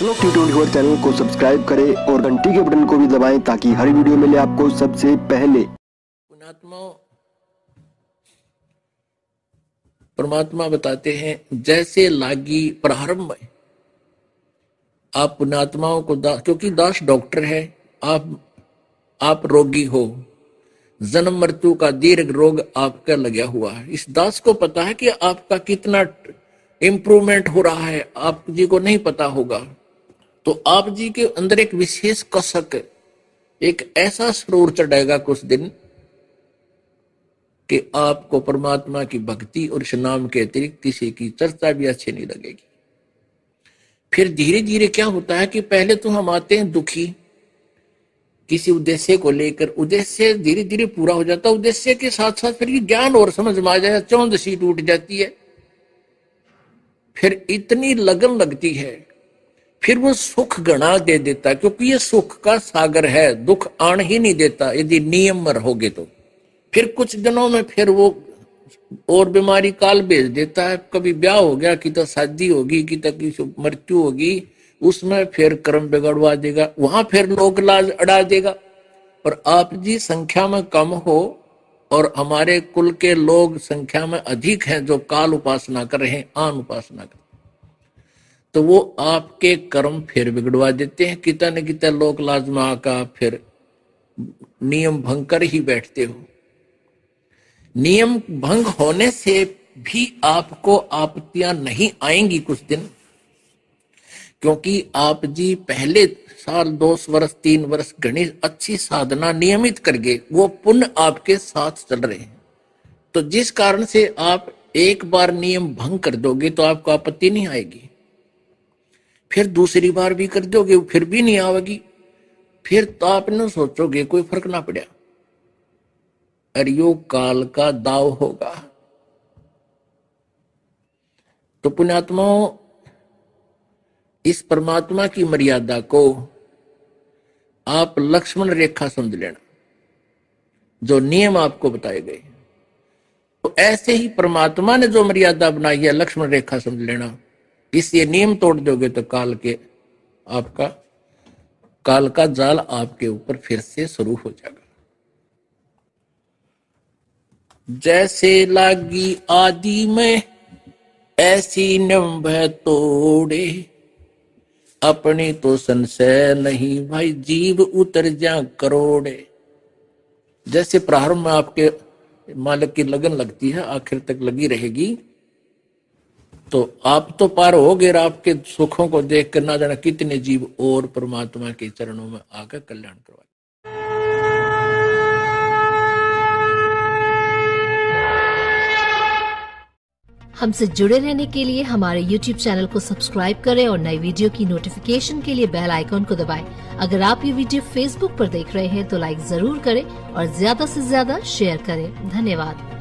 श्लोक T24 channel को subscribe करें और घंटी के बटन को भी दबाएं ताकि हर वीडियो मिले आपको सबसे पहले। परमात्मा बताते हैं जैसे लागी प्रारंभ में आप पुण्यात्माओं को क्योंकि दास डॉक्टर है, आप रोगी हो, जन्म मृत्यु का दीर्घ रोग आपका लगा हुआ है। इस दास को पता है कि आपका कितना इंप्रूवमेंट हो रहा है, आप जी को नहीं पता होगा। तो आप जी के अंदर एक विशेष कसक, एक ऐसा सुरूर चढ़ेगा कुछ दिन कि आपको परमात्मा की भक्ति और इस नाम के अतिरिक्त किसी की चर्चा भी अच्छी नहीं लगेगी। फिर धीरे धीरे क्या होता है कि पहले तो हम आते हैं दुखी किसी उद्देश्य को लेकर, उद्देश्य धीरे धीरे पूरा हो जाता है, उद्देश्य के साथ साथ फिर ज्ञान और समझ में आ जाए, चौंध सी टूट जाती है, फिर इतनी लगन लगती है, फिर वो सुख गणा दे देता है क्योंकि ये सुख का सागर है, दुख आन ही नहीं देता यदि नियम में रहोगे तो। फिर कुछ दिनों में फिर वो और बीमारी काल भेज देता है, कभी ब्याह हो गया कि तो शादी होगी कि तो किसी मृत्यु होगी, उसमें फिर कर्म बिगड़वा देगा, वहां फिर लोग लाज अड़ा देगा। और आप जी संख्या में कम हो और हमारे कुल के लोग संख्या में अधिक हैं जो काल उपासना कर रहे हैं, आन उपासना कर, तो वो आपके कर्म फिर बिगड़वा देते हैं। कितना न कितना लोक लाज में आकर फिर नियम भंग कर ही बैठते हो। नियम भंग होने से भी आपको आपत्तियां नहीं आएंगी कुछ दिन, क्योंकि आप जी पहले साल 2 वर्ष 3 वर्ष घनी अच्छी साधना नियमित कर गए, वो पुण्य आपके साथ चल रहे हैं। तो जिस कारण से आप एक बार नियम भंग कर दोगे तो आपको आपत्ति नहीं आएगी, फिर दूसरी बार भी कर दोगे फिर भी नहीं आएगी, फिर तो आप न सोचोगे कोई फर्क ना पड़ा, और यो काल का दाव होगा। तो पुण्यात्माओं, इस परमात्मा की मर्यादा को आप लक्ष्मण रेखा समझ लेना, जो नियम आपको बताए गए। तो ऐसे ही परमात्मा ने जो मर्यादा बनाई है लक्ष्मण रेखा समझ लेना, इसलिए नियम तोड़ दोगे तो काल का जाल आपके ऊपर फिर से शुरू हो जाएगा। जैसे लागी आदि में ऐसी नियम तोड़े, अपनी तो संशय नहीं भाई जीव उतर जा करोड़े। जैसे प्रारंभ में आपके मालिक की लगन लगती है, आखिर तक लगी रहेगी, तो आप तो पार हो गए, आपके सुखों को देख कर ना जाना कितने जीव और परमात्मा के चरणों में आकर कल्याण करवा। हमसे जुड़े रहने के लिए हमारे YouTube चैनल को सब्सक्राइब करें और नई वीडियो की नोटिफिकेशन के लिए बेल आइकॉन को दबाएं। अगर आप ये वीडियो Facebook पर देख रहे हैं तो लाइक जरूर करें और ज्यादा से ज्यादा शेयर करें। धन्यवाद।